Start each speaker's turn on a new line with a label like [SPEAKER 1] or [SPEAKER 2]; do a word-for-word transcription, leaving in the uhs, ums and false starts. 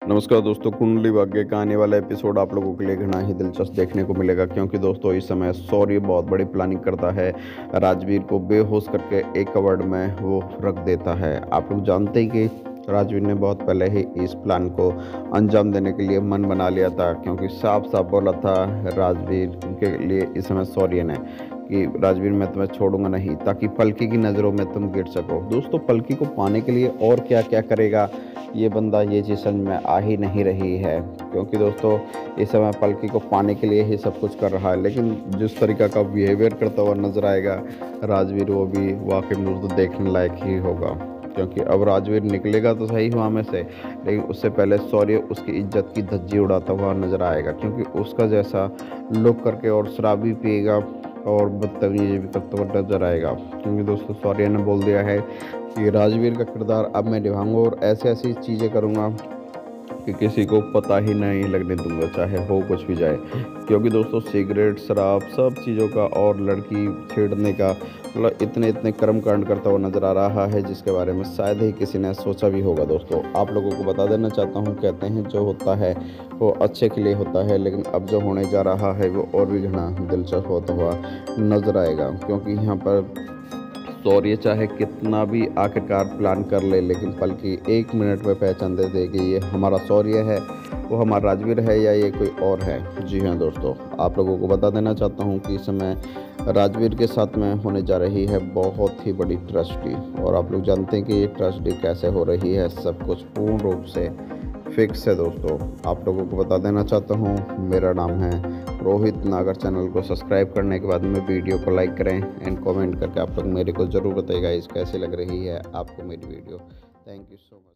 [SPEAKER 1] नमस्कार दोस्तों, कुंडली भाग्य का आने वाला एपिसोड आप लोगों के लिए घना ही दिलचस्प देखने को मिलेगा, क्योंकि दोस्तों इस समय शौर्य बहुत बड़ी प्लानिंग करता है। राजवीर को बेहोश करके एक कवर्ड में वो रख देता है। आप लोग जानते ही कि राजवीर ने बहुत पहले ही इस प्लान को अंजाम देने के लिए मन बना लिया था, क्योंकि साफ साफ बोला था राजवीर के लिए इस समय शौर्य ने कि राजवीर मैं तुम्हें छोड़ूंगा नहीं, ताकि पलकी की नज़रों में तुम गिर सको। दोस्तों पलकी को पाने के लिए और क्या क्या करेगा ये बंदा, ये चीज़ समझ में आ ही नहीं रही है, क्योंकि दोस्तों इस समय पलकी को पाने के लिए ही सब कुछ कर रहा है। लेकिन जिस तरीका का बिहेवियर करता हुआ नजर आएगा राजवीर, वो भी वाकई में दोस्तों देखने लायक ही होगा। क्योंकि अब राजवीर निकलेगा तो सही वहाँ में से, लेकिन उससे पहले शौर्य उसकी इज्जत की धज्जी उड़ाता हुआ नजर आएगा, क्योंकि उसका जैसा लुक करके और शराब भी पिएगा और बदतमीजी भी करता हुआ नजर आएगा। क्योंकि दोस्तों शौर्य ने बोल दिया है कि राजवीर का किरदार अब मैं निभाऊंगा और ऐसी ऐसी चीज़ें करूंगा कि किसी को पता ही नहीं लगने दूंगा, चाहे हो कुछ भी जाए। क्योंकि दोस्तों सिगरेट, शराब, सब चीज़ों का और लड़की छेड़ने का मतलब इतने इतने कर्म कांड करता हुआ नज़र आ रहा है, जिसके बारे में शायद ही किसी ने सोचा भी होगा। दोस्तों आप लोगों को बता देना चाहता हूँ, कहते हैं जो होता है वो अच्छे के लिए होता है, लेकिन अब जो होने जा रहा है वो और भी घना दिलचस्प होता हुआ नजर आएगा। क्योंकि यहाँ पर शौर्य चाहे कितना भी आखिरकार प्लान कर ले, लेकिन पलकी एक मिनट में पहचान दे दे कि ये हमारा शौर्य है, वो हमारा राजवीर है या ये कोई और है। जी हाँ दोस्तों, आप लोगों को बता देना चाहता हूँ कि इस समय राजवीर के साथ में होने जा रही है बहुत ही बड़ी ट्रेजेडी, और आप लोग जानते हैं कि ये ट्रेजेडी कैसे हो रही है, सब कुछ पूर्ण रूप से फिक्स है। दोस्तों आप लोगों को बता देना चाहता हूँ, मेरा नाम है रोहित नागर। चैनल को सब्सक्राइब करने के बाद में वीडियो को लाइक करें एंड कमेंट करके आप लोग मेरे को ज़रूर बताइएगा इस कैसी लग रही है आपको मेरी video. Thank you so much.